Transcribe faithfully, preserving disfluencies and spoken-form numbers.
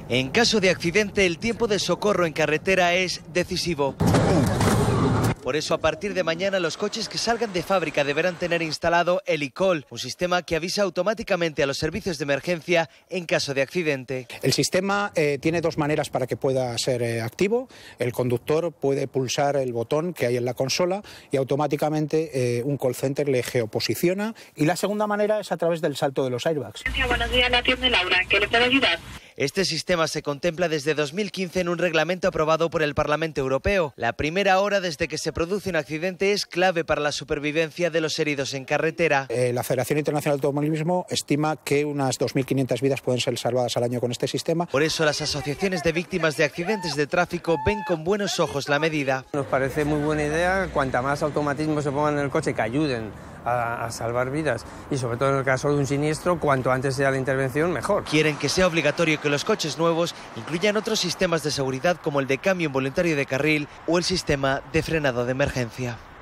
En caso de accidente, el tiempo de socorro en carretera es decisivo. Por eso, a partir de mañana, los coches que salgan de fábrica deberán tener instalado el eCall, un sistema que avisa automáticamente a los servicios de emergencia en caso de accidente. El sistema eh, tiene dos maneras para que pueda ser eh, activo. El conductor puede pulsar el botón que hay en la consola y automáticamente eh, un call center le geoposiciona. Y la segunda manera es a través del salto de los airbags. Buenos días, la atiende Laura. ¿En qué le puedo ayudar? Este sistema se contempla desde dos mil quince en un reglamento aprobado por el Parlamento Europeo. La primera hora desde que se produce un accidente es clave para la supervivencia de los heridos en carretera. Eh, la Federación Internacional de Automovilismo estima que unas dos mil quinientas vidas pueden ser salvadas al año con este sistema. Por eso las asociaciones de víctimas de accidentes de tráfico ven con buenos ojos la medida. Nos parece muy buena idea, cuanta más automatismos se pongan en el coche que ayuden a, a salvar vidas y sobre todo en el caso de un siniestro, cuanto antes sea la intervención, mejor. Quieren que sea obligatorio que los coches nuevos incluyan otros sistemas de seguridad como el de cambio involuntario de carril o el sistema de frenado de emergencia.